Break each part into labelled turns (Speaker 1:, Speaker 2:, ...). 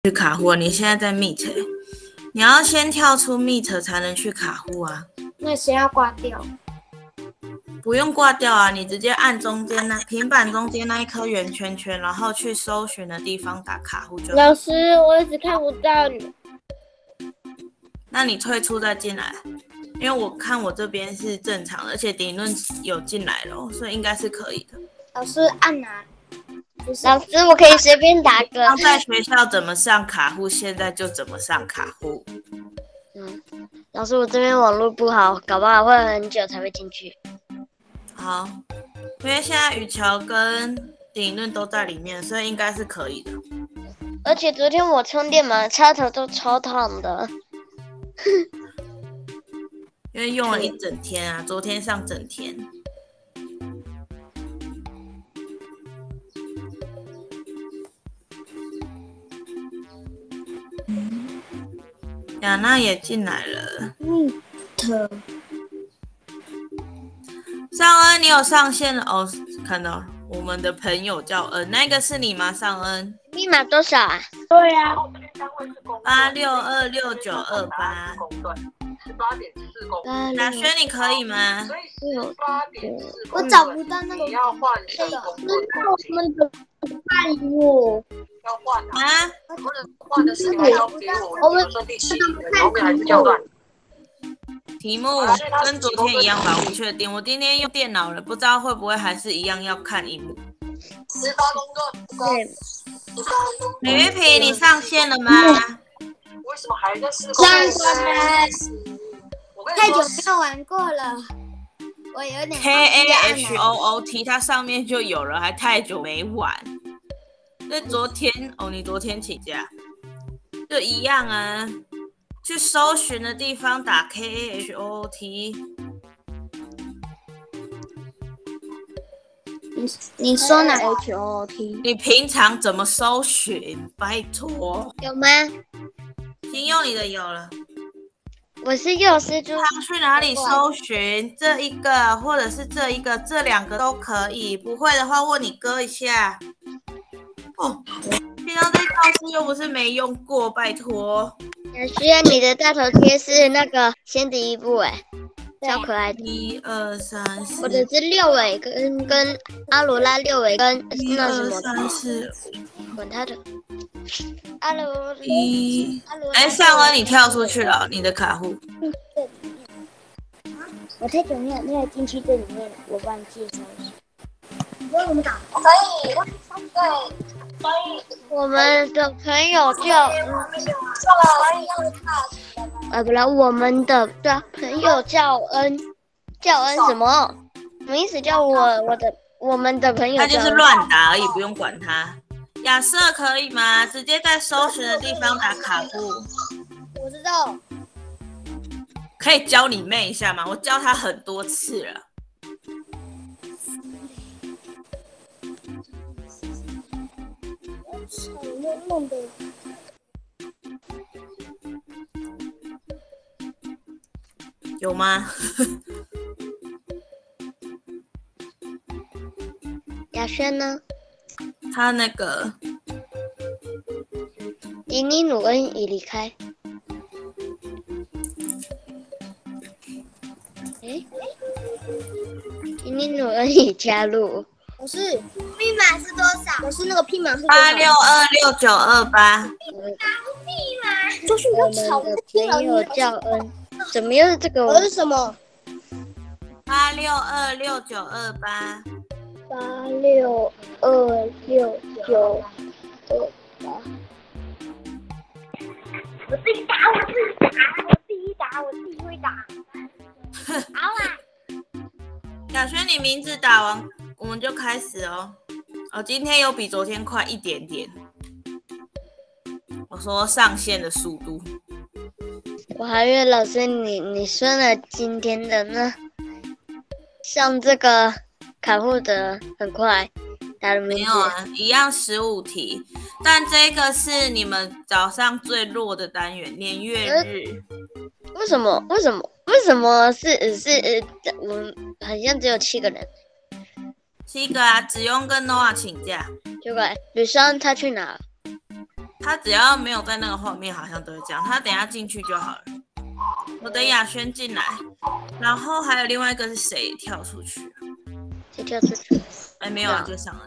Speaker 1: 去卡户，你现在在 Meet， 你要先跳出 Meet 才能去卡户啊。
Speaker 2: 那先要挂掉？
Speaker 1: 不用挂掉啊，你直接按中间平板中间那一颗圆圈圈，然后去搜寻的地方打卡户就好。
Speaker 2: 老师，我一直看不到你。
Speaker 1: 那你退出再进来，因为我看我这边是正常的，而且顶论有进来了，所以应该是可以的。
Speaker 2: 老师按哪？
Speaker 3: 老师，我可以随便打个。
Speaker 1: 刚在学校怎么上卡户，现在就怎么上卡户。
Speaker 3: 老师，我这边网络不好，搞不好会很久才会进去。
Speaker 1: 好，因为现在雨乔跟顶论都在里面，所以应该是可以的。
Speaker 3: 而且昨天我充电嘛，插头都超烫的。
Speaker 1: 因为用了一整天啊，昨天上整天。雅娜也进来了。尚恩，你有上线了哦？看到了，我们的朋友叫恩，那个是你吗？尚恩，
Speaker 3: 密码多少啊？
Speaker 2: 对呀
Speaker 1: 86262928。雅轩，你可以吗？
Speaker 2: 我找不到那个。要换这个，我们的拜我。
Speaker 4: 要换
Speaker 1: 啊？
Speaker 4: 换的是你要给我，比如说第7题，后面还是要换。
Speaker 1: 题目跟昨天一样吧，我不确定。我今天用电脑了，不知道会不会还是一样要看荧幕。
Speaker 4: 18公克。对。
Speaker 1: 李玉萍，你上线了吗？
Speaker 4: 为什么还在试工？
Speaker 2: 太久没有玩过了，我有点。
Speaker 1: KAHOOT 它上面就有了，还太久没玩。那昨天你昨天请假，就一样啊。去搜寻的地方打 KAHOOT。
Speaker 2: 你说哪 HOT？
Speaker 1: 你平常怎么搜寻？拜托。
Speaker 3: 有吗？
Speaker 1: 金佑你的有了。
Speaker 3: 我是幼师猪。
Speaker 1: 他去哪里搜寻？这一个或者是这一个，这2个都可以。不会的话问你哥一下。哦，平常这教室又不是没用过，拜托。
Speaker 3: 需要你的大头贴是那个先第一步超可爱的。
Speaker 1: 1、2、3、4。
Speaker 3: 或者是六尾跟阿罗拉六尾跟那什么。
Speaker 1: 1、2、3、4。
Speaker 3: 管他的。阿罗。
Speaker 1: 尚恩，你跳出去了，你的卡户。
Speaker 2: 我太久没有进去这里面了，我忘记了。我怎么打？
Speaker 4: 可以，对。
Speaker 3: 我们的朋友叫不然我们的朋友叫恩什么？什么意思？叫我们的朋友？
Speaker 1: 他就是乱打而已，不用管他。亚瑟可以吗？直接在搜寻的地方打卡户。
Speaker 2: 我知道。
Speaker 1: 可以教你妹一下吗？我教他很多次了。有吗？
Speaker 3: 雅轩呢？
Speaker 1: 他那个
Speaker 3: 迪尼努恩已离开。迪尼努恩已加入。
Speaker 2: 不是，密码是多少？我是那个密码是多少
Speaker 1: ？86262928。
Speaker 2: 密码就是要吵
Speaker 3: 的朋友叫恩，怎么又是这个？
Speaker 2: 我是什么
Speaker 1: ？86262928。
Speaker 2: 86262928。我自己打，我自己会打。好啊。
Speaker 1: 小轩，你名字打完，我们就开始哦。今天有比昨天快一点点。我说上线的速度。
Speaker 3: 我还以为老师你说了今天的呢，上这个卡户的很快，打了
Speaker 1: 没有啊，一样15题，但这个是你们早上最弱的单元，年月日。
Speaker 3: 为什么是我们好像只有7个人
Speaker 1: ？7个啊，子庸跟 Noah 请假。
Speaker 3: 结果吕珊他去哪？
Speaker 1: 他只要没有在那个画面，好像都会这样。他等一下进去就好了。我等雅轩进来，然后还有另外一个是谁跳出去？
Speaker 3: 谁跳出去？
Speaker 1: 哎，没有啊，就上了。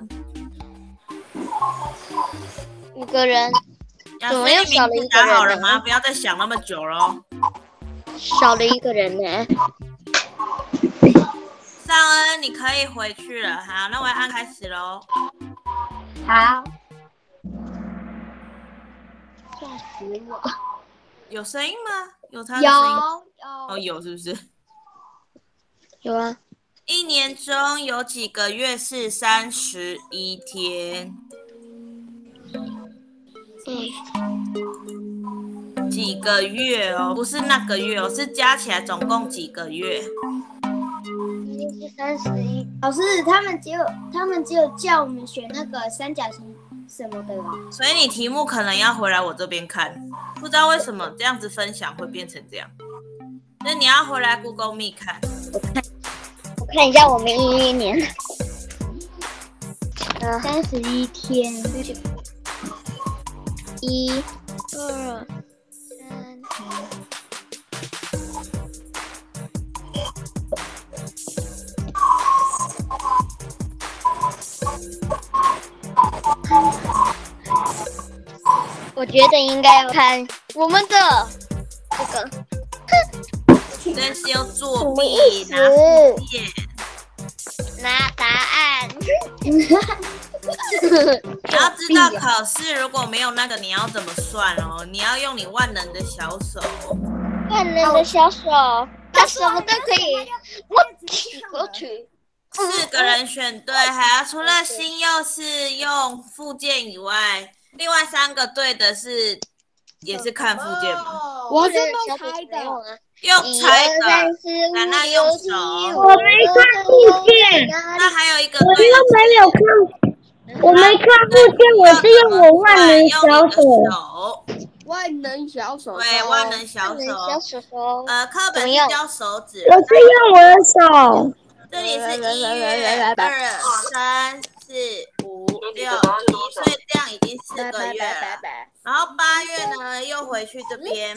Speaker 3: 5个人，怎么
Speaker 1: 又
Speaker 3: 又少了一个
Speaker 1: 打好了
Speaker 3: 人
Speaker 1: 吗？不要再想那么久了。
Speaker 3: 少了一个人呢。
Speaker 1: 尚恩，你可以回去了。好，那我要按开始喽。
Speaker 2: 好，
Speaker 3: 吓死我！
Speaker 1: 有声音吗？有他的声音？哦，
Speaker 2: 有，
Speaker 1: 有是不是？
Speaker 3: 有啊，
Speaker 1: 一年中有几个月是31天？几个月哦，不是那个月哦，是加起来总共几个月？
Speaker 3: 一定是31。
Speaker 2: 老师他们只有叫我们选那个三角形什么的啦。
Speaker 1: 所以你题目可能要回来我这边看，不知道为什么这样子分享会变成这样。那你要回来 Google Meet 看。
Speaker 3: 我看一下我们11年。
Speaker 2: 31天。
Speaker 3: 1、2、3。我觉得应该要看我们的这个。
Speaker 1: 但是要作弊，
Speaker 3: 什么意思
Speaker 1: 拿
Speaker 3: 拿答案。
Speaker 1: 你要知道考试如果没有那个，你要怎么算哦？你要用你万能的小手。
Speaker 3: 万能的小手，他什么都可以。我去。
Speaker 1: 4个人选对，还要除了新佑是用附件以外，另外3个对的是也是看附件吗？
Speaker 2: 我是用猜的，
Speaker 1: 用猜的，那用手。
Speaker 5: 我没看附件，
Speaker 1: 那还有一个
Speaker 5: 我
Speaker 1: 对的
Speaker 5: 又没有看，我没看附件，我是用我万能小手。
Speaker 2: 万能小手，
Speaker 1: 对，万能小
Speaker 3: 小
Speaker 1: 手。
Speaker 3: 手。
Speaker 1: 课本是教手指。
Speaker 5: 我是用我的手。
Speaker 1: 这里是1月、2、3、4、5、6、7，所以这样已经4个月了。然后8月呢，又回去这边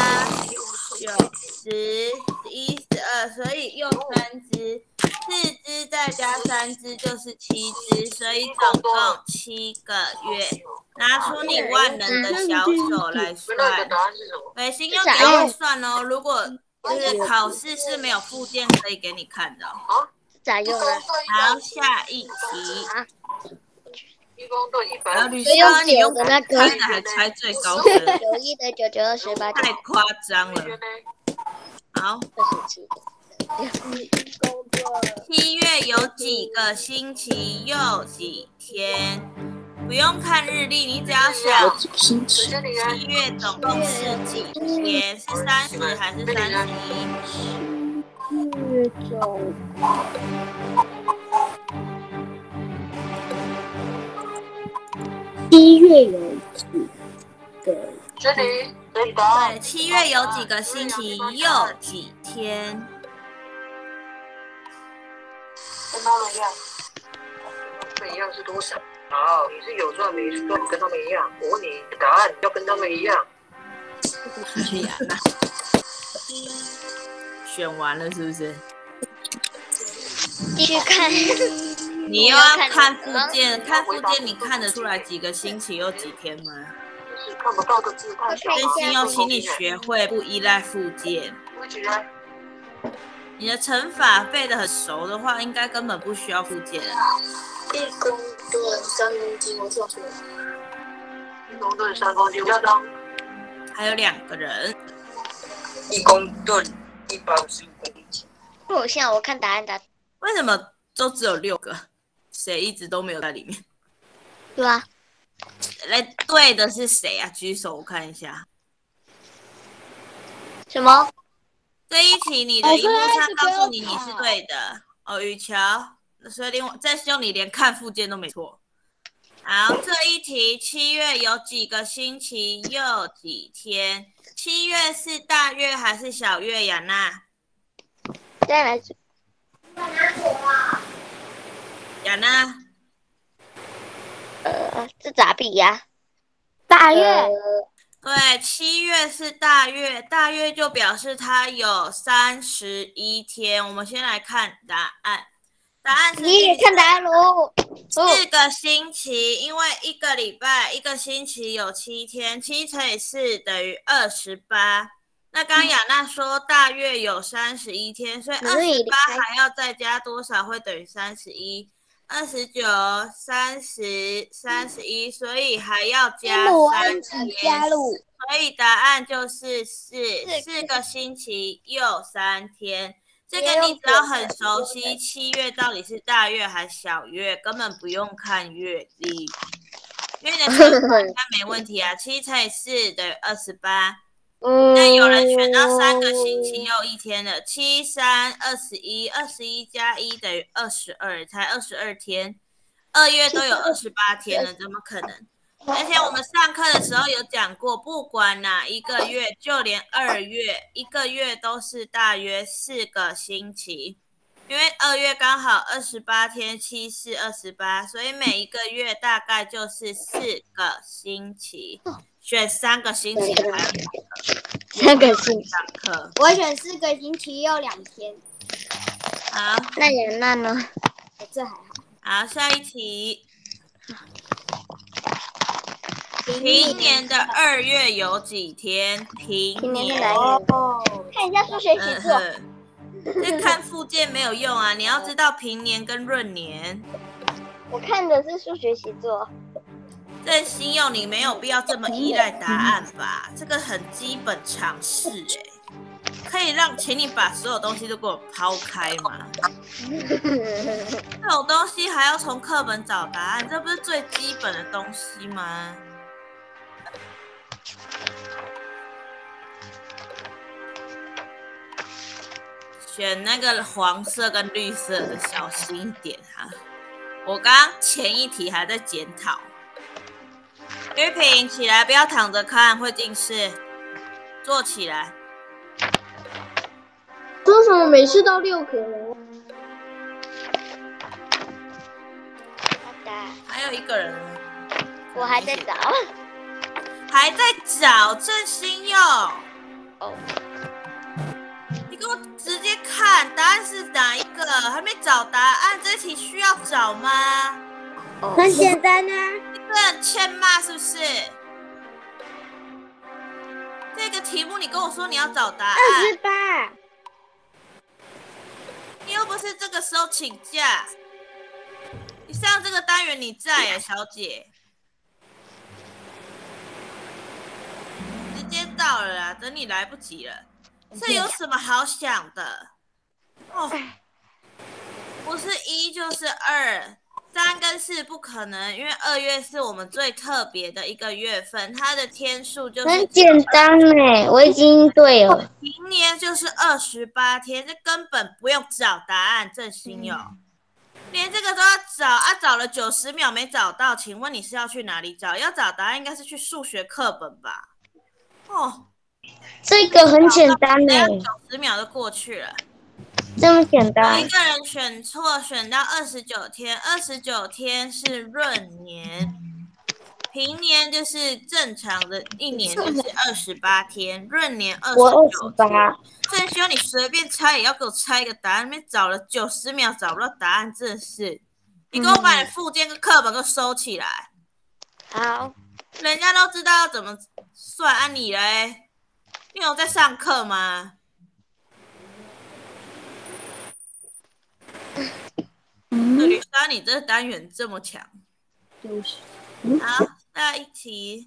Speaker 1: 8、9、10、11、12，所以又3只，4只再加3只就是7只，所以总共7个月。拿出你万能的小手来算。对，新优给我算哦。如果就是考试是没有附件可以给你看的。
Speaker 3: 咋用呢？
Speaker 1: 好，下一题。然后吕
Speaker 3: 所以用
Speaker 1: 生，你用
Speaker 3: 那个
Speaker 1: 猜的还猜最高分
Speaker 3: ，91的99、28、
Speaker 1: 太夸张了。好，7月有几个星期又几天？不用看日历，你只要想7月总共是几天？是30还是31？7
Speaker 2: 月总7月有几个？
Speaker 1: 对，7月有几个星期又几天？
Speaker 4: 跟他们一样，跟他们一样是多少？好，你是有赚没赚，跟他们一样。我问你答案要跟他们一样。
Speaker 1: 哎呀，那选完了是不是？
Speaker 3: 继续看。
Speaker 1: 你又要看附件，看附件你看得出来几个星期又几天吗？
Speaker 4: 是看不到的字太小。
Speaker 1: 真心要请你学会不依赖附件。你的乘法背得很熟的话，应该根本不需要附件。
Speaker 4: 1公吨3公斤，我算错了。1公吨3公斤，不要当。
Speaker 1: 还有2个人。
Speaker 4: 1公吨155公斤。
Speaker 3: 我现在我看答案的。
Speaker 1: 为什么都只有6个？谁一直都没有在里面？
Speaker 3: 对啊。
Speaker 1: 来对的是谁啊？举手我看一下。
Speaker 3: 什么？
Speaker 1: 这一题你的荧幕上告诉你你是对的哦，雨乔。所以另外再修你连看附件都没错。好，这一题7月有几个星期又几天？7月是大月还是小月呀？娜？
Speaker 3: 再来。
Speaker 1: 雅娜？
Speaker 3: 这咋比呀？
Speaker 2: 大月，
Speaker 1: 对，7月是大月，大月就表示它有31天。我们先来看答案，答案是
Speaker 2: 你看答案喽。
Speaker 1: 4个星期，因为1个礼拜1个星期有7天，7乘以4等于28。那刚刚雅娜说大月有31天，所以28还要再加多少会等于31？ 29、30、31，所以还要加3天，所以答案就是4个星期又3天。这个你只要很熟悉7月到底是大月还是小月，根本不用看月历，因为你的乘法应该没问题啊。7乘以4等于28。那有人选到3个星期又1天了，7、3、21， 21加1等于22，才22天。2月都有28天了，怎么可能？而且我们上课的时候有讲过，不管哪一个月，就连2月1个月都是大约4个星期，因为2月刚好28天，7、4、28，所以每一个月大概就是4个星期。选3个星期还要
Speaker 3: 3个星期
Speaker 1: 上课，
Speaker 2: 我选4个星期又2天。
Speaker 1: 好，
Speaker 3: 那雅娜呢？
Speaker 2: 这还好。
Speaker 1: 好，下一题。平年的2月有几天？平年
Speaker 2: 看一下数学习作。
Speaker 1: 这看附件没有用啊，你要知道平年跟闰年。
Speaker 3: 我看的是数学习作。
Speaker 1: 郑新佑，你没有必要这么依赖答案吧？这个很基本常识可以请你把所有东西都给我抛开吗？这种东西还要从课本找答案，这不是最基本的东西吗？选那个黄色跟绿色的，小心一点哈。我刚刚前一题还在检讨。玉萍，起来，不要躺着看，会近视。坐起来。
Speaker 5: 说什么每次都6个人？
Speaker 1: 还有一个人，
Speaker 3: 我还在找。
Speaker 1: 还在找郑新佑。
Speaker 3: 哦。
Speaker 1: 你给我直接看答案是哪一个？还没找答案，这题需要找吗？
Speaker 2: 很简单啊。
Speaker 1: 这很欠骂是不是？这个题目你跟我说你要找答案。
Speaker 2: 28。
Speaker 1: 你又不是这个时候请假。你上这个单元你在耶，小姐。直接到了啦，等你来不及了。这有什么好想的？哦，不是1就是2。3跟4不可能，因为2月是我们最特别的一个月份，它的天数就是
Speaker 5: 很简单我已经对了。
Speaker 1: 平年就是28天，这根本不用找答案。郑新佑，连这个都要找啊！找了90秒没找到，请问你是要去哪里找？要找答案应该是去数学课本吧？哦，
Speaker 5: 这个很简单
Speaker 1: 90秒就过去了。
Speaker 5: 这么简单。
Speaker 1: 有一个人选错，选到29天，29天是闰年，平年就是正常的一年就是28天，闰年29天。郑修，你随便猜也要给我猜一个答案，那边找了90秒找不到答案，真的是。你给我把你附件跟课本都收起来。
Speaker 3: 好。
Speaker 1: 人家都知道要怎么算啊，你嘞？你有在上课吗？吕莎，你这单元这么强。好，下一题。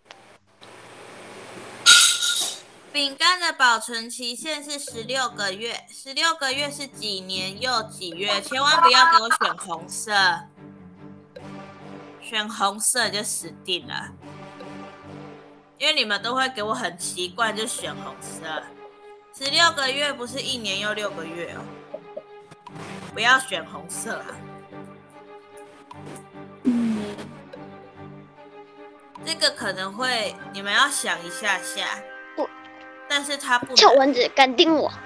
Speaker 1: 饼干的保存期限是16个月，16个月是几年又几月？千万不要给我选红色，选红色就死定了。因为你们都会给我很习惯就选红色。16个月不是1年又6个月哦。不要选红色啊！这个可能会你们要想一下下，但是它不。
Speaker 3: 臭蚊子敢叮我！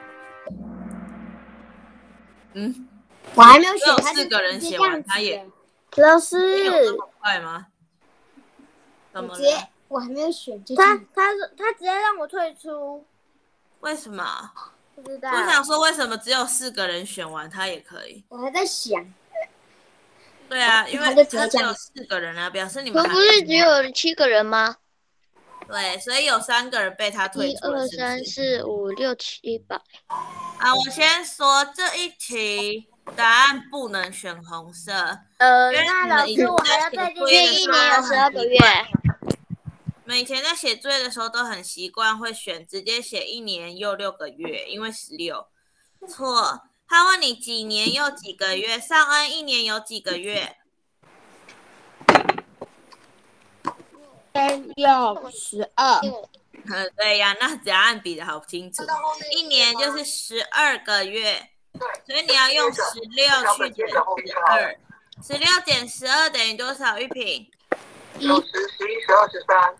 Speaker 2: 我还没有选，
Speaker 1: 只有4个人写完，他也
Speaker 2: 老
Speaker 1: 有
Speaker 2: 师，
Speaker 1: 这么快吗？怎么了？
Speaker 2: 我还没有选这题。他直接让我退出，
Speaker 1: 为什么？
Speaker 2: 不知道。
Speaker 1: 我想说，为什么只有4个人选完他也可以？
Speaker 2: 我还在想，
Speaker 1: 对啊，因为
Speaker 2: 他就直接
Speaker 1: 他只有
Speaker 2: 这样
Speaker 1: 4个人啊，表示你们还
Speaker 3: 可不是只有7个人吗？
Speaker 1: 对，所以有3个人被他退
Speaker 3: 1、
Speaker 1: 出了，
Speaker 3: 2、
Speaker 1: 是不
Speaker 3: 3、
Speaker 1: 是？
Speaker 3: 4、5、6、7、8。
Speaker 1: 啊，我先说这一题答案不能选红色，因为
Speaker 2: 那老
Speaker 1: 你们以前
Speaker 2: 师我还要
Speaker 1: 在写
Speaker 2: 再进
Speaker 3: 因为
Speaker 1: 作业的时候
Speaker 3: 一年有
Speaker 1: 都很
Speaker 3: 12个月。
Speaker 1: 习惯，你们以前在写作业的时候都很习惯会选直接写1年又6个月，因为16。错，他问你几年又几个月，尚恩1年有几个月
Speaker 2: 天有12，
Speaker 1: 对呀，那答案比的好清楚，1年就是12个月，所以你要用16去减12，16减12等于多少？玉萍
Speaker 4: 9、10、11、12、13。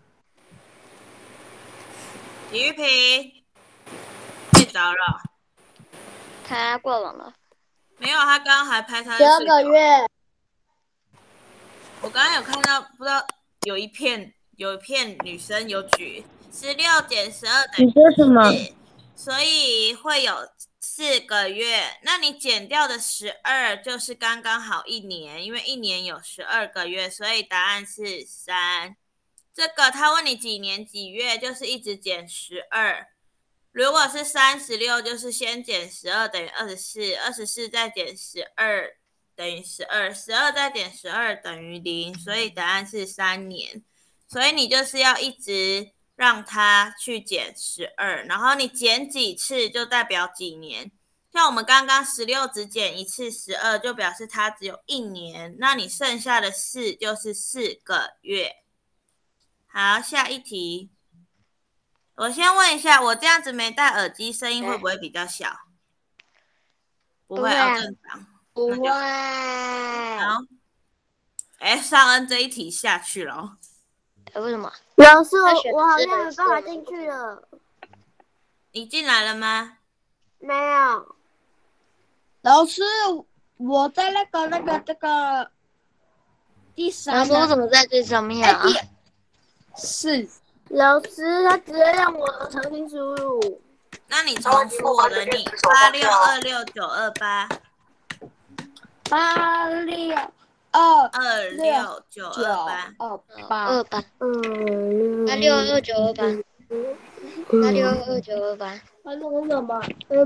Speaker 1: 李玉萍睡着了，
Speaker 3: 他挂网了。
Speaker 1: 没有，他刚刚还拍他
Speaker 2: 12个月，
Speaker 1: 我刚刚有看到，不知道有一片女生有举16减12等于
Speaker 5: 你说什么？
Speaker 1: 4，所以会有4个月。那你减掉的12就是刚刚好1年，因为1年有12个月，所以答案是3。这个他问你几年几月，就是一直减12。如果是36，就是先减12等于24，24再减12等于12，12再减12等于0，所以答案是3年。所以你就是要一直让它去减12，然后你减几次就代表几年。像我们刚刚16只减一次12，就表示它只有1年，那你剩下的4就是4个月。好，下一题。我先问一下，我这样子没戴耳机，声音会不会比较小？不会，正常。
Speaker 2: 不会。
Speaker 1: 好，尚恩这一题下去了哦。
Speaker 3: 为什么？
Speaker 2: 老师，我好像没办法进去了。
Speaker 1: 你进来了吗？
Speaker 2: 没有。老师，我在这个第3。
Speaker 3: 老师，我怎么在最上面啊？
Speaker 2: 是。老师，他直接让我重新输入。
Speaker 1: 那你重复我的你8626928。
Speaker 2: 8626928。
Speaker 3: 8622928。8622928。
Speaker 2: 他弄什么？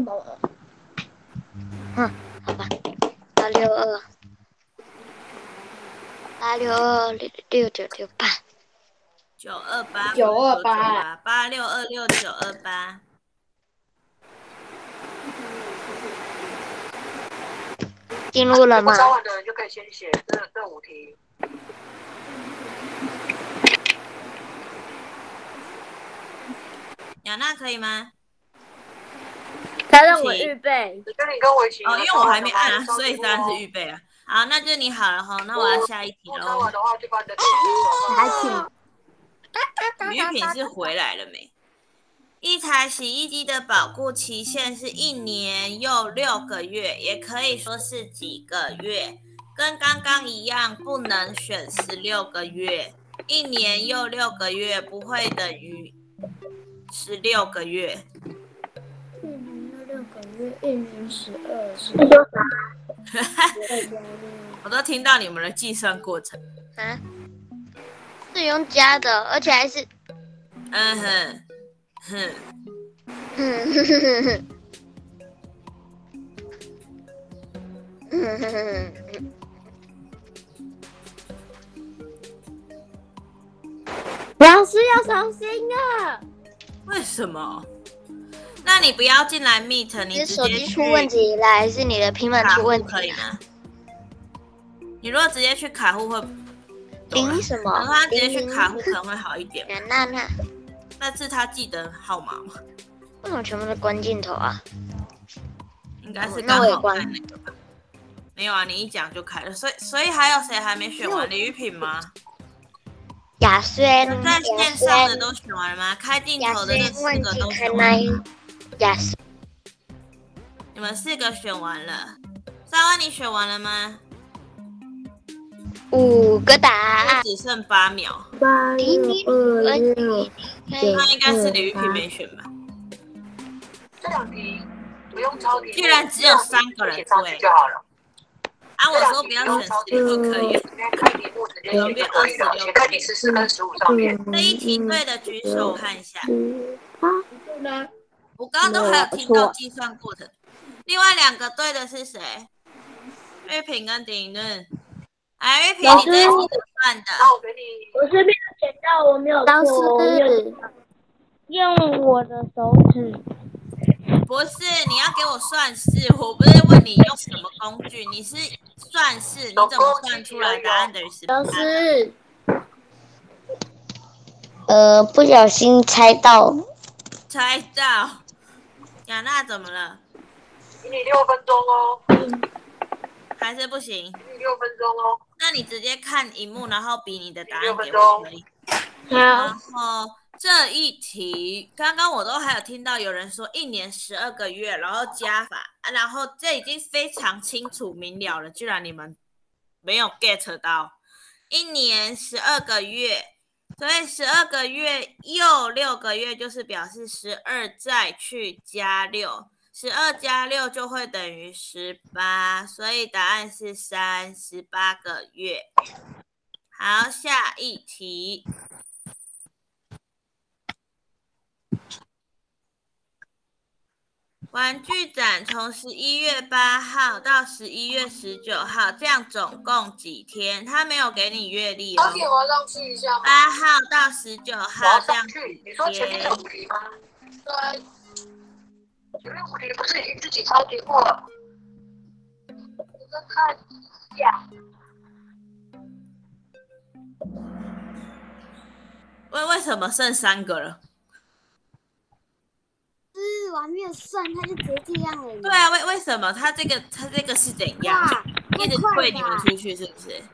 Speaker 3: 好吧。8626928。
Speaker 1: 92886262928。
Speaker 3: 进入了吗？
Speaker 4: 早晚的人就可以先写这5题。
Speaker 1: 雅娜可以吗？
Speaker 2: 他让我预备。
Speaker 4: 跟你跟我一起。
Speaker 1: 因为我还没按啊，所以当然是预备啊。好，那就你好了哈，那我要下一题喽。
Speaker 4: 早晚的话就把你的
Speaker 1: 女品是回来了没？一台洗衣机的保固期限是1年又6个月，也可以说是几个月，跟刚刚一样，不能选16个月。1年又6个月不会等于16个月。
Speaker 2: 1年又6个月，1年12。
Speaker 1: 我都听到你们的计算过程。
Speaker 3: 啊？是用加的，而且还是。
Speaker 2: 老师要重新啊！
Speaker 1: 为什么？那你不要进来 Meet， 你直接去。
Speaker 3: 是手机出问题了，还是你的平板出问题？
Speaker 1: 可以吗？你如果直接去卡户会。
Speaker 3: 零什么？
Speaker 1: 然后他直接去卡户可能会好一点。
Speaker 3: 那，
Speaker 1: 但是他记得号码吗？
Speaker 3: 为什么全部都关镜头啊？
Speaker 1: 应该是刚好开那个吧。没有啊，你一讲就开了，所以还有谁还没选完？李玉品吗？
Speaker 3: 雅轩
Speaker 1: 在线上的都选完了吗？开镜头的那4个都选完了吗？你们4个选完了。3万你选完了吗？
Speaker 3: 5个答案。
Speaker 1: 只剩8秒，
Speaker 5: 8、6、2、6、
Speaker 1: 那应该是李玉萍没选吧？
Speaker 4: 这2题不用抄题，
Speaker 1: 居然只有3个人对
Speaker 4: 就好了。
Speaker 1: 啊，我说不要选10就可以了。
Speaker 4: 今天开题目直接写就可以了，写开题14跟15上面。
Speaker 1: 这一题对的举手，我看一下。
Speaker 5: 呢？
Speaker 1: 我刚刚都还有听到计算过程。另外2个对的是谁？玉萍跟丁润。哎，玉萍，你这一题怎么算的？
Speaker 4: 那我给你，
Speaker 5: 我是没有捡到，我没有
Speaker 3: 老
Speaker 5: 错，我没有
Speaker 3: 师，
Speaker 5: 用我的手指。
Speaker 1: 不是，你要给我算式，我不是问你用什么工具，你是算式，你怎么算出来答案等于18？
Speaker 3: 老师，不小心猜到。
Speaker 1: 猜到。雅娜怎么了？
Speaker 4: 给你6分钟哦。
Speaker 1: 还是不行？
Speaker 4: 给你6分钟哦。
Speaker 1: 那你直接看荧幕，然后比你的答案给
Speaker 4: 6
Speaker 1: 我可以。然
Speaker 5: 好，
Speaker 1: 后这一题，刚刚我都还有听到有人说1年12个月，然后加法，然后这已经非常清楚明了了，居然你们没有 get 到1年12个月，所以12个月又6个月，就是表示12再去加6，12加6就会等于18，所以答案是38个月。好，下一题。玩具展从11月8号到11月19号，这样总共几天？他没有给你月历哦。
Speaker 4: 我要上去一下吗
Speaker 1: 8号到19号这样
Speaker 4: 去。你说前面的5题吗？对。前面5题不是已经自己抄题过了？我再看一下。
Speaker 1: 为什么剩3个了？
Speaker 2: 我还没有算，他就直接这样了。
Speaker 1: 对啊，为什么他这个是怎样？一直退你们出去是不是？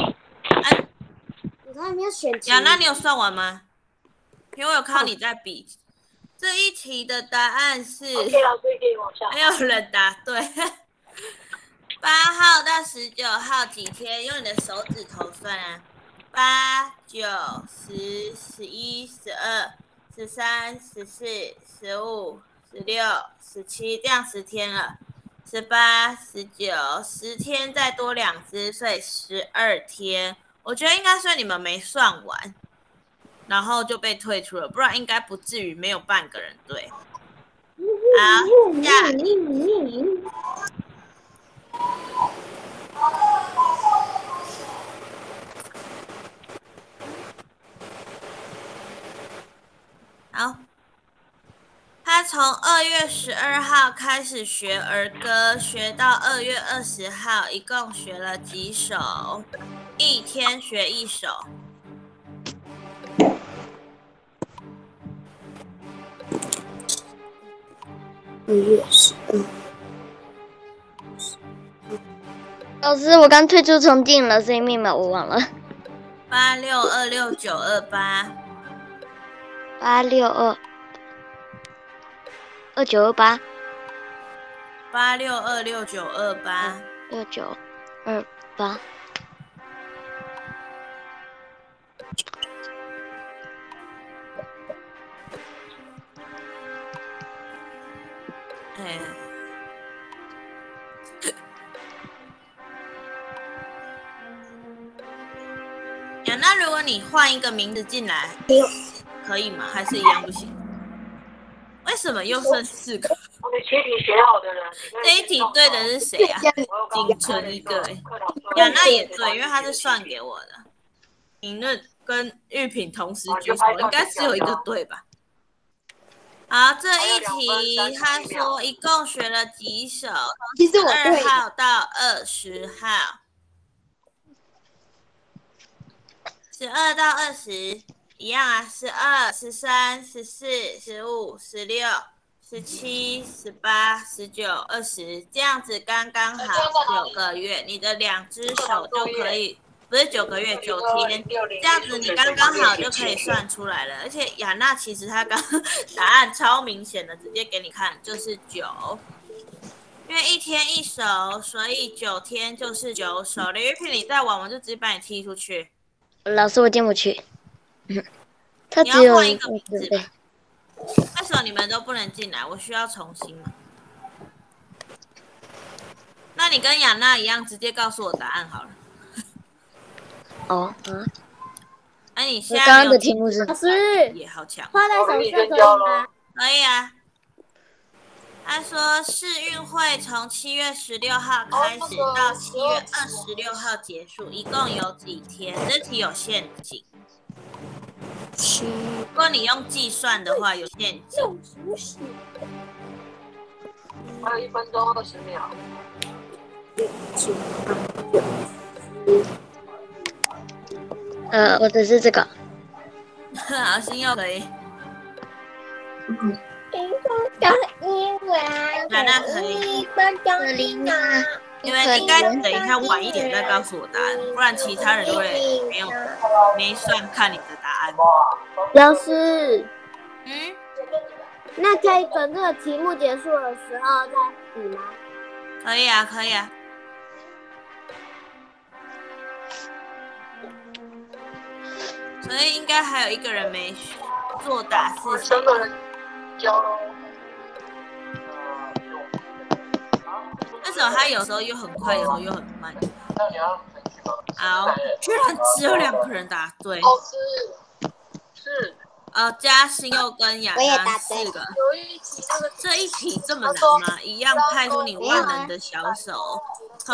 Speaker 2: 我都还没有选题。
Speaker 1: 那你有算完吗？因为我有看到你在比。这一题的答案是，没有人答对。8号到19号几天？用你的手指头算啊。8、9、10、11、12、13、14、15、16、17，这样10天了。18、19、10天再多2只，所以12天。我觉得应该是你们没算完，然后就被退出了，不然应该不至于没有半个人对。好，下一题。好，他从2月12号开始学儿歌，学到2月20号，一共学了几首？1天学1首。
Speaker 5: 2月12。
Speaker 3: 老师，我刚退出重进了，所以密码我忘了。
Speaker 1: 862698。
Speaker 3: 8622928。
Speaker 1: 862698。
Speaker 3: 6928。
Speaker 1: 那如果你换一个名字进来，可以吗？还是一样不行？为什么又剩4个？
Speaker 4: 你7题写好的人，
Speaker 1: 这一题对的是谁啊？仅存一个那也对，因为他是算给我的。评论跟玉品同时举手，应该只有一个对吧？好，这一题他说一共学了几首？
Speaker 2: 其实我
Speaker 1: 2号到20号。12到20一样啊，12、13、14、15、16、17、18、19、20，这样子刚刚好9个月，你的2只手就可以，不是9个月9天，这样子你刚刚好就可以算出来了。而且雅娜其实她刚答案超明显的，直接给你看就是9。 因为1天1首，所以9天就是9首。刘玉萍，你再玩，我就直接把你踢出去。
Speaker 3: 老师，我进不去。他
Speaker 1: 你
Speaker 3: 只有
Speaker 1: 要换一个名字
Speaker 3: 对。
Speaker 1: 吧？为什么你们都不能进来？我需要重新吗？那你跟雅娜一样，直接告诉我答案好了。
Speaker 3: 哦，
Speaker 1: 哎，你现
Speaker 3: 我刚刚
Speaker 1: 在没有
Speaker 3: 的题目是
Speaker 2: 老师，
Speaker 1: 也好强。
Speaker 2: 画在手上可以吗？
Speaker 1: 可以啊。他说世运会从7月16号开始到7月26号结束，一共有几天？这题有陷阱。如果你用计算的话，有陷阱。
Speaker 4: 还有1分钟20秒。
Speaker 3: 我的是这个。
Speaker 1: 好，星佑可以。
Speaker 2: 讲英文，
Speaker 1: 雅娜可以。
Speaker 3: 可琳娜，
Speaker 1: 因为应该等一下晚一点再告诉我答案，不然其他人就会没算看你的答案。
Speaker 2: 老师，
Speaker 1: 嗯，
Speaker 2: 那可以等这个题目结束的时候再比吗？
Speaker 1: 可以啊，可以啊。所以应该还有1个人没作答是谁
Speaker 4: 3个人交喽。
Speaker 1: 为什么他有时候又很快，有时候又很慢？
Speaker 4: 那你要程序吗？
Speaker 1: 好，居然只有2个人答对。
Speaker 4: 哦，是。
Speaker 1: 加星佑跟雅娜4个。
Speaker 4: 有一题那个
Speaker 1: 这一题这么难吗？一样派出你万能的小手，从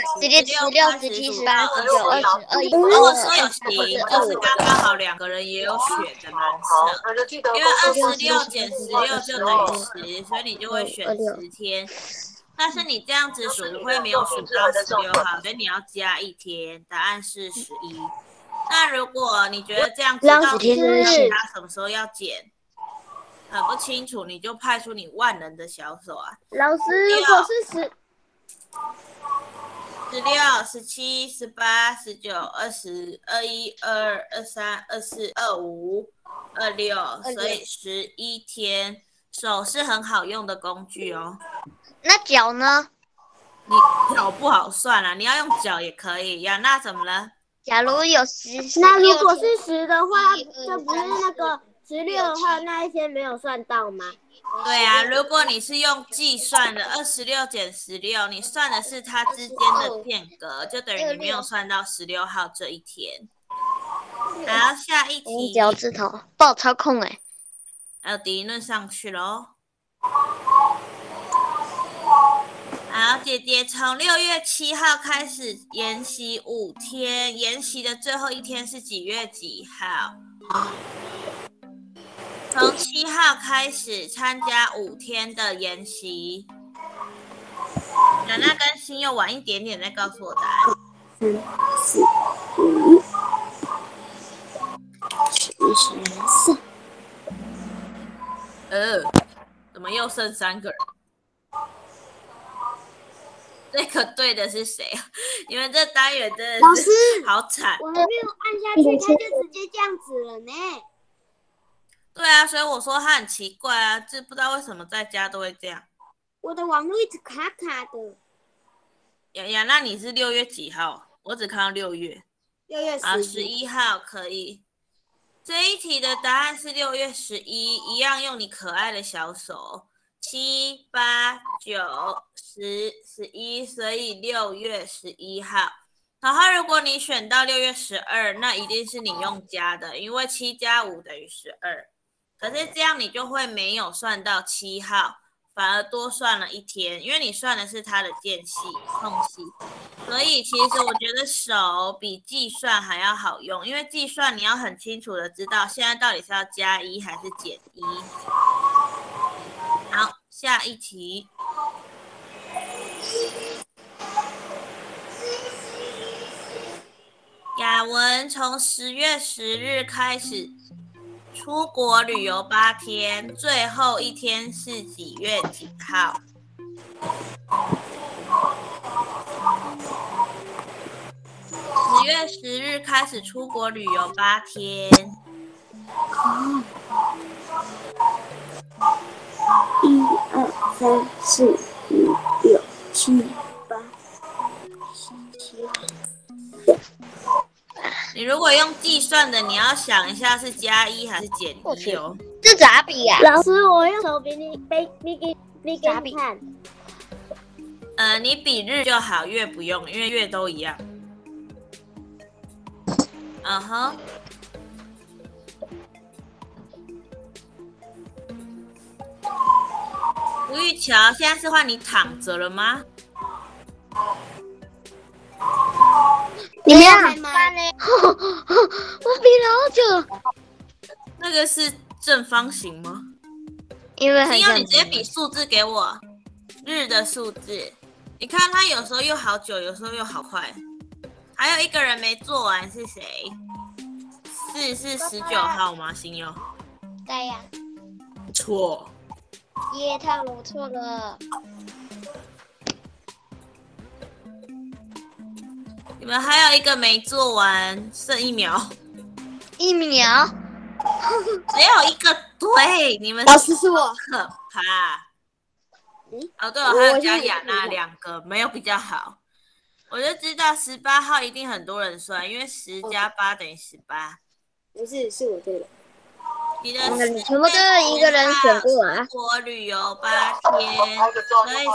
Speaker 3: 16、17、18、19、20、21。
Speaker 1: 如果是有行，就是刚刚好2个人也有选的蓝色，因为26减16就等于10，所以你就会选10天。但是你这样子数会没有数到16号，所以你要加1天，答案是11。那如果你觉得这样知道他什么时候要减很不清楚，你就派出你万能的小手啊。
Speaker 2: 老师，如果是
Speaker 1: 16、17、18、19、20、21、22、23、24、25、26，所以11天。手是很好用的工具哦。
Speaker 3: 那脚呢？
Speaker 1: 你脚不好算啊，你要用脚也可以呀。那怎么了？
Speaker 3: 假如有10，
Speaker 2: 那如果是10的话，这不是那个16的话，那一天没有算到吗？
Speaker 1: 对啊，如果你是用计算的26减16，你算的是它之间的间隔，就等于你没有算到16号这一天。好，下一题。
Speaker 3: 脚趾头不好操控哎。
Speaker 1: 第一轮上去喽。好，姐姐从6月7号开始研习5天，研习的最后一天是几月几号？从7号开始参加5天的研习。雅娜跟星佑晚一点点再告诉我答案。
Speaker 2: 3、4、5、11、12。
Speaker 1: 怎么又剩3个人？这个对的是谁？你们这单元真的是好惨。
Speaker 2: 我还没有按下去，他就直接这样子了呢。
Speaker 1: 对啊，所以我说他很奇怪啊，这不知道为什么在家都会这样。
Speaker 2: 我的网络一直卡卡的。
Speaker 1: 雅娜，你是6月几号？我只看到6月。
Speaker 2: 6月
Speaker 1: 11号可以。这一题的答案是6月11，一样用你可爱的小手。7、8、9、10、11，所以6月11号。然后如果你选到6月12，那一定是你用加的，因为7加5等于12。可是这样你就会没有算到7号，反而多算了1天，因为你算的是它的间隙、空隙。所以其实我觉得手比计算还要好用，因为计算你要很清楚的知道现在到底是要加1还是减1。好，下一题。雅文从10月10日开始出国旅游8天，最后一天是几月几号？10月10日开始出国旅游8天。
Speaker 2: 1、2、3、4、5、6。 7、8、17。
Speaker 1: 你如果用计算的，你要想一下是加1还是减1哦。
Speaker 3: 这咋比呀？
Speaker 2: 老师，我用手比你给你看。
Speaker 1: 你比日就好，月不用，因为月都一样。嗯哼。吴玉桥，现在是换你躺着了吗？
Speaker 3: 你们要喊班呢？我比了好久。
Speaker 1: 那个是正方形吗？
Speaker 3: 因为很
Speaker 1: 要你直接比数字给我，日的数字。你看他有时候又好久，有时候又好快。还有一个人没做完是谁？4是19号吗？星佑？
Speaker 3: 对呀。
Speaker 1: 错。
Speaker 3: 耶，太我错了。
Speaker 1: 你们还有一个没做完，剩1秒。
Speaker 3: 1秒。
Speaker 1: 只有一个对，你们
Speaker 2: 老师是我，
Speaker 1: 可怕。哦，对了，还有加雅娜2个，没有比较好。我就知道18号一定很多人算，因为10加8等于18。
Speaker 2: 不是，是我对了。
Speaker 1: 你的
Speaker 3: 全部都是一个人选过啊。
Speaker 1: 我旅游8天，所以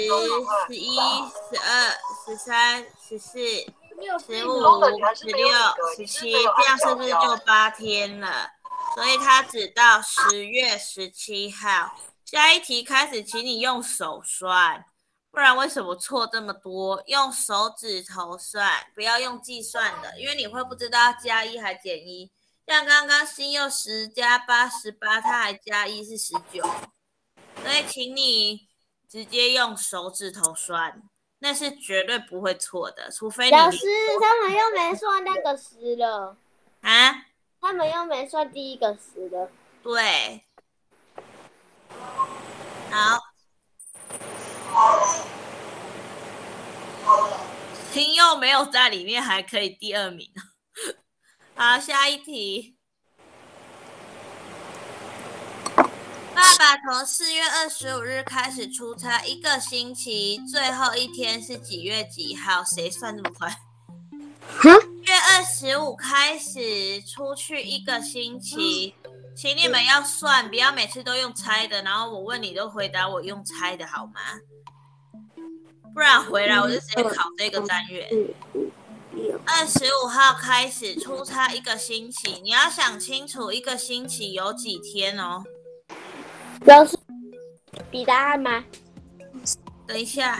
Speaker 1: 10、11、12、13、14、15、16、17，这样是不是就8天了？所以它只到10月17号。下一题开始，请你用手算，不然为什么错这么多？用手指头算，不要用计算的，因为你会不知道加1还减1。像刚刚星佑10加8 18，他还加1是19，所以请你直接用手指头算，那是绝对不会错的，除非你
Speaker 2: 老师他们又没算那个10了
Speaker 1: 啊，
Speaker 2: 他们又没算第一个10了。
Speaker 1: 对，好，星佑没有在里面，还可以第2名。好，下一题。爸爸从4月25日开始出差1个星期，最后一天是几月几号？谁算这么快？1月25开始出去1个星期，请你们要算，不要每次都用猜的，然后我问你都回答我用猜的好吗？不然回来我就直接考这个单元。25号开始出差1个星期，你要想清楚1个星期有几天哦。
Speaker 2: 老师，比答案吗？
Speaker 1: 等一下，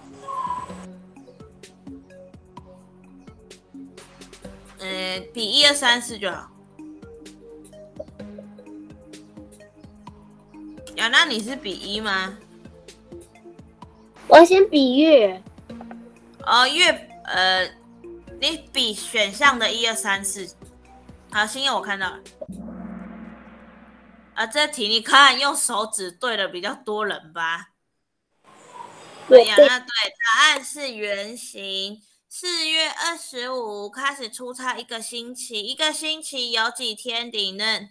Speaker 1: 比1、2、3、4就好。呀，那你是比1吗？
Speaker 2: 我先比月。
Speaker 1: 哦，月，你比选项的1、2、3、4。好，星佑我看到了。这题你看用手指对的比较多人吧？对呀，那对，答案是圆形。4月25开始出差1个星期，1个星期有几天？顶任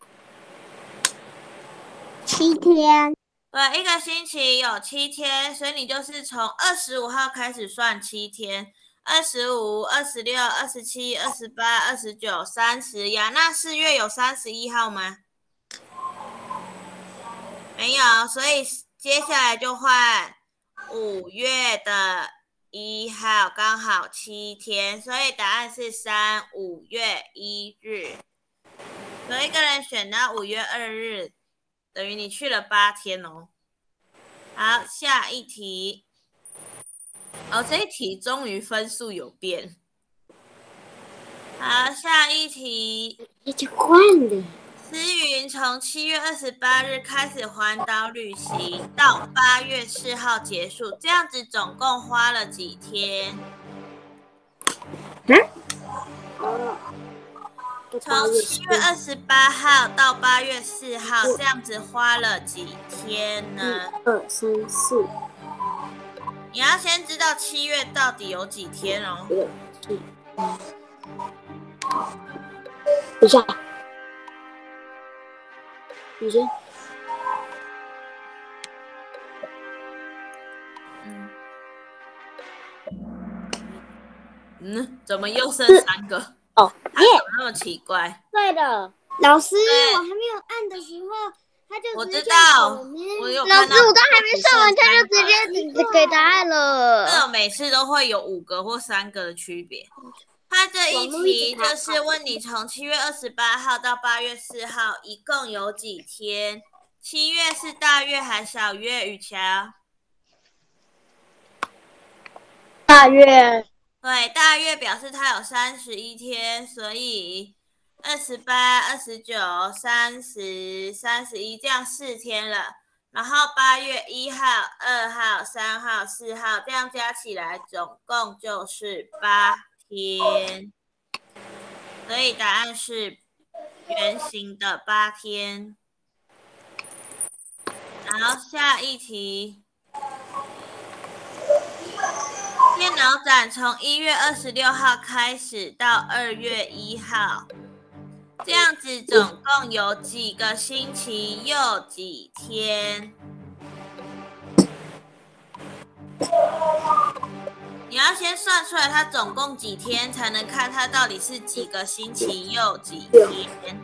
Speaker 2: 7天。
Speaker 1: 对，1个星期有7天，所以你就是从25号开始算7天。25、26、27、28、29、30呀。那4月有31号吗？没有，所以接下来就换5月的1号，刚好7天，所以答案是3、5月1日。有一个人选到5月2日，等于你去了8天哦。好，下一题。哦，这一题终于分数有变。好，下一题。
Speaker 2: 已经换了。
Speaker 1: 思云从7月28日开始环岛旅行，到8月4号结束，这样子总共花了几天？从7月28号到8月4号，这样子花了几天呢
Speaker 2: ？1、2、3、4。
Speaker 1: 你要先知道7月到底有几天哦。
Speaker 2: 等一下。你先。
Speaker 1: 怎么又剩3个？
Speaker 5: 哦，
Speaker 1: 它怎么那么奇怪？
Speaker 5: 对了，老师，
Speaker 1: 对
Speaker 5: 我还没有按的时候，他就
Speaker 1: 我知
Speaker 5: 直接这样
Speaker 1: 道，
Speaker 5: 了呢。
Speaker 1: 我有
Speaker 3: 老师，
Speaker 1: 看到
Speaker 3: 我都还没算完，他就直
Speaker 1: 只剩3个
Speaker 3: 接给答案
Speaker 1: 这
Speaker 3: 了。
Speaker 1: 种每次都会有5个或3个的区别。它这一题就是问你从7月28号到8月4号一共有几天？7月是大月还小月？雨乔？
Speaker 5: 大月
Speaker 1: 对，大月表示它有31天，所以28、29、30、31这样4天了。然后8月1号、2号、3号、4号这样加起来总共就是8天，所以答案是圆形的8天。然后下一题。电脑展从1月26号开始到2月1号，这样子总共有几个星期又几天？你要先算出来它总共几天，才能看它到底是几个星期又几天。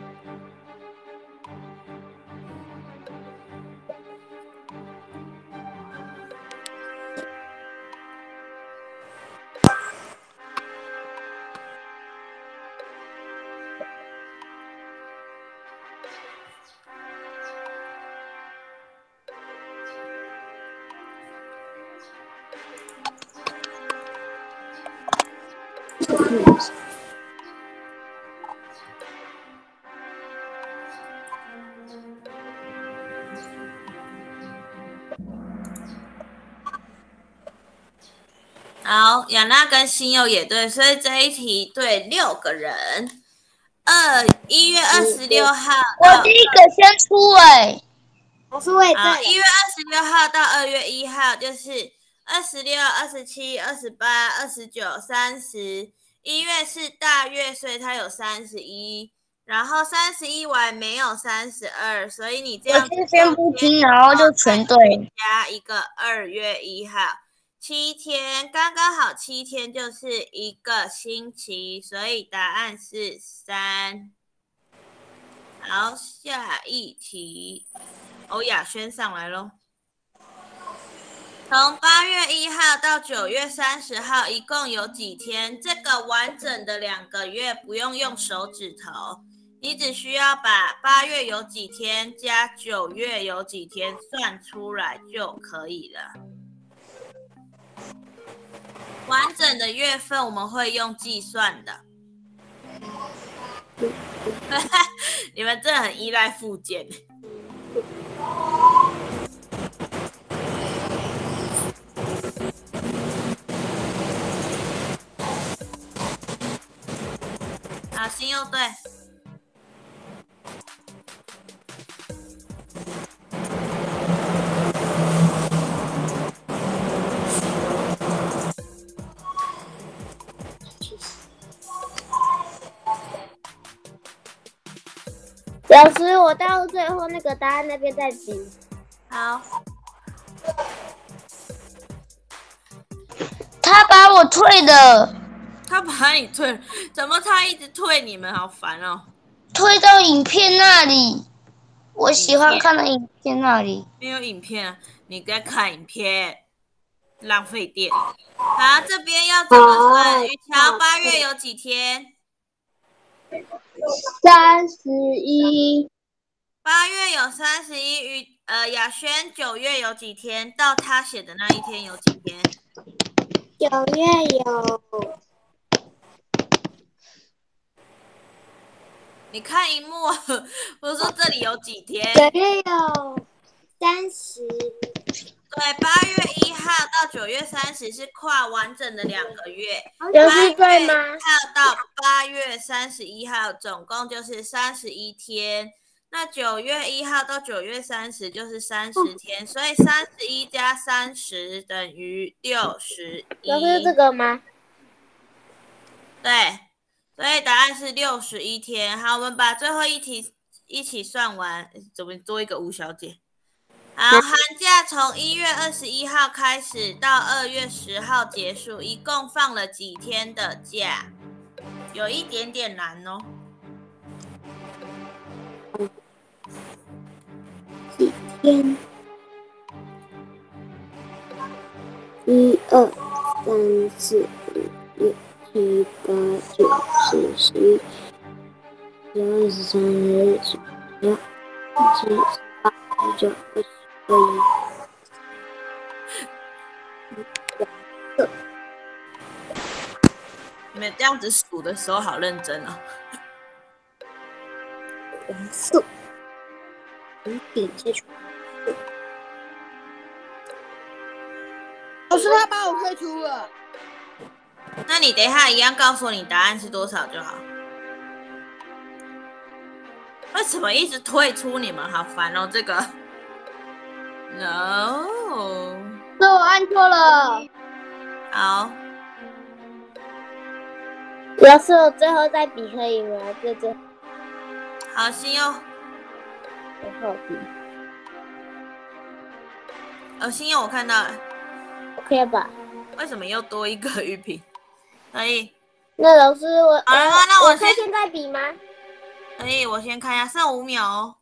Speaker 1: 好，雅娜跟新佑也对，所以这一题对6个人。1月26号
Speaker 3: 我第一个先出
Speaker 5: 老师我也对
Speaker 1: 好
Speaker 5: 了。
Speaker 1: ，1月26号到2月1号就是26、27、28、29、30。1月是大月，所以它有31，然后31完没有32，所以你这样子
Speaker 3: 我先不听，然后就全对。
Speaker 1: 加一个2月1号，7天，刚刚好7天就是1个星期，所以答案是3。好，下一题，欧亚轩上来咯。从8月1号到9月30号一共有几天？这个完整的2个月不用用手指头，你只需要把8月有几天加9月有几天算出来就可以了。完整的月份我们会用计算的。你们真的很依赖附件。好，新右队。
Speaker 5: 老师，我到最后那个答案那边再比。
Speaker 1: 好，
Speaker 3: 他把我退了，
Speaker 1: 他把你退了，怎么他一直退你们？好烦哦！
Speaker 3: 退到影片那里。我喜欢看的影片那里。
Speaker 1: 没有影片啊，你在看影片，浪费电。好，这边要怎么算？雨乔8月有几天
Speaker 5: 31，
Speaker 1: ？8月有31。雅轩9月有几天？到他写的那一天有几天
Speaker 5: 9月有，
Speaker 1: 你看荧幕，我说这里有几天
Speaker 5: 9月有30，
Speaker 1: 对，8月1号到9月30是跨完整的2个月。
Speaker 5: 有是对吗？
Speaker 1: 8月1号到8月31号总共就是31天。那9月1号到9月30就是30天，所以31加30等于61。
Speaker 5: 老师这个吗？
Speaker 1: 对，所以答案是61天。好，我们把最后一题一起算完。怎么多一个吴小姐？ 好，寒假从1月21号开始到2月10号结束，一共放了几天的假？有一点点难哦。
Speaker 5: 几天？1、2、3、4、5、6、7、8、9、10、11、12、13、14、15、16、17、18、19、20、21。
Speaker 1: 你们这样子数的时候好认真哦。
Speaker 5: 黄色，从底接触。
Speaker 2: 老师他把我退出了。
Speaker 1: 那你等一下一样告诉我你答案是多少就好。为什么一直退出你们？好烦哦，这个。No。
Speaker 2: 是我按错了。
Speaker 1: 好。
Speaker 5: 老师，我最后再比可以吗？这。
Speaker 1: 好，星佑。
Speaker 5: 最后比。
Speaker 1: 星佑我看到了。
Speaker 5: OK 吧？
Speaker 1: 为什么又多一个玉萍？可以。
Speaker 5: 那老师
Speaker 1: 好了吗？那我先
Speaker 5: 现在比吗？
Speaker 1: 可以，我先看一下，剩5秒哦。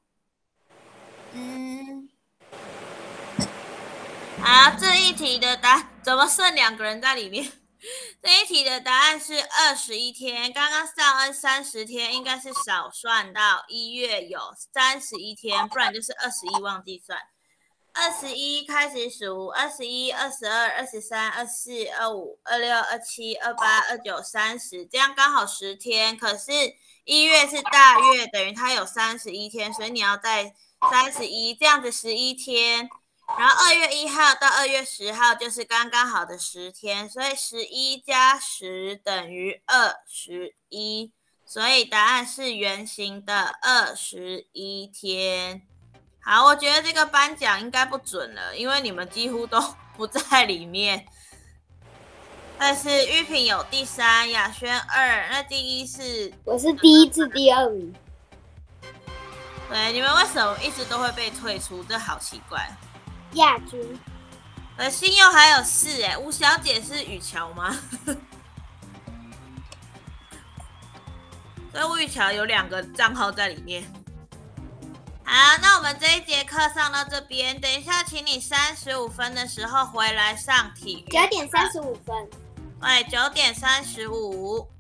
Speaker 1: 好，这一题的答案怎么剩2个人在里面？这一题的答案是21天，刚刚上恩30天，应该是少算到1月有31天，不然就是21忘记算。21开始数，21、22、23、24、25、26、27、28、29、30，这样刚好10天。可是1月是大月，等于它有31天，所以你要在31，这样子11天。然后2月1号到2月10号就是刚刚好的10天，所以11加10等于21，所以答案是圆形的21天。好，我觉得这个颁奖应该不准了，因为你们几乎都不在里面。但是玉萍有第3，雅轩2，那第1是？
Speaker 5: 我是第1至第2名。
Speaker 1: 对，你们为什么一直都会被退出？这好奇怪。
Speaker 5: 亚军。
Speaker 1: 星佑还有4，吴小姐是雨乔吗？所以吴雨乔有2个账号在里面。好，那我们这一节课上到这边，等一下请你35分的时候回来上体育。
Speaker 5: 9点35分。
Speaker 1: 对，9点35。